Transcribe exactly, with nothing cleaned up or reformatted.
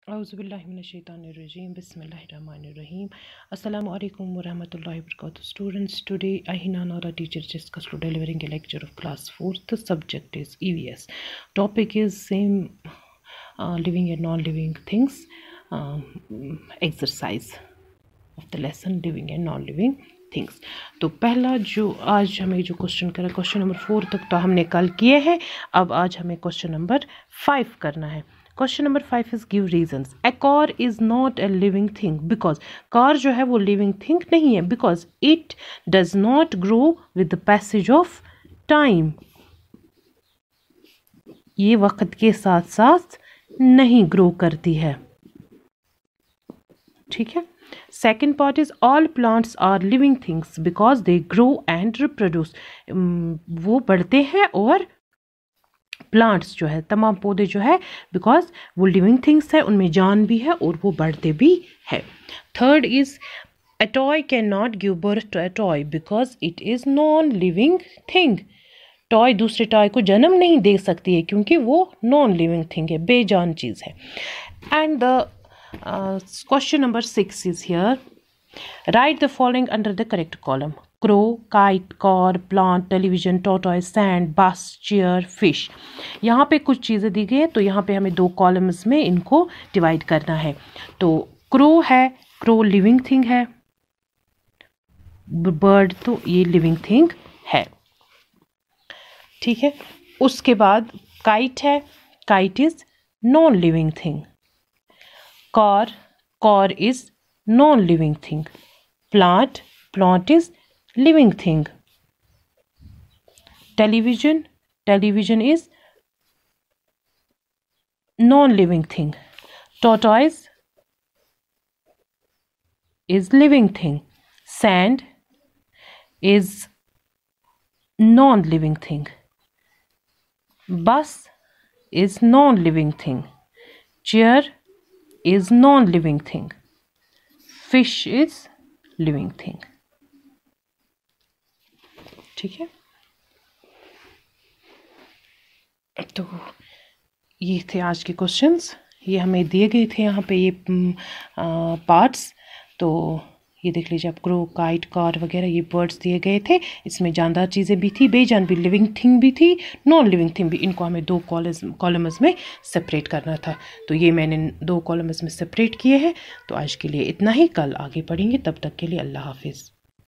Auzubillahiminash-shaytanir-rajim. Bismillahir-rahmanir-rahim. Assalamu alaikum wa rahmatullahi wa barakatuh. Students, today I, Hinan, our teacher, just Kachloo, delivering a lecture of class fourth. The subject is E V S. Topic is same, uh, living and non-living things. Um, exercise of the lesson, living and non-living things. तो पहला जो आज हमें जो question करा, question number four तक तो हमने कल किए हैं। अब आज हमें क्वेश्चन नंबर फाइव करना है। Question number five is give reasons. A car is not a living thing because car जो है वो लिविंग थिंग नहीं है, because it does not grow with the passage of time. ये वक्त के साथ साथ नहीं ग्रो करती है, ठीक है। Second part is all plants are living things because they grow and reproduce. वो बढ़ते हैं और प्लांट्स जो है, तमाम पौधे जो है, बिकॉज वो लिविंग थिंग्स है, उनमें जान भी है और वो बढ़ते भी है। Third is a toy can not give birth to a toy because it is non living thing. Toy दूसरे टॉय को जन्म नहीं दे सकती है क्योंकि वो नॉन लिविंग थिंग है, बेजान चीज़ है। And the Uh, question number six is here. Write the following under the correct column. Crow, kite, car, plant, television, tortoise, sand, bus, chair, fish. यहाँ पे कुछ चीज़ें दी गई हैं, तो यहाँ पे हमें दो कॉलम्स में इनको डिवाइड करना है। तो क्रो है, क्रो लिविंग थिंग है, बर्ड तो ये लिविंग थिंग है, ठीक है। उसके बाद काइट है, kite is non living thing. car, car is non-living thing. Plant, plant is living thing. Television, television is non-living thing. Tortoise is living thing. Sand is non-living thing. Bus is non-living thing. Chair is non-living thing. Fish is living thing, ठीक है। तो ये थे आज के questions, ये हमें दिए गए थे यहाँ पे ये पार्ट्स। तो ये देख लीजिए आप, क्रो, काइट, कार वगैरह ये वर्ड्स दिए गए थे। इसमें जानदार चीज़ें भी थी, बेजान भी, लिविंग थिंग भी थी, नॉन लिविंग थिंग भी। इनको हमें दो कॉलम्स में सेपरेट करना था, तो ये मैंने दो कॉलम्स में सेपरेट किए हैं। तो आज के लिए इतना ही, कल आगे पढ़ेंगे। तब तक के लिए अल्लाह हाफिज़।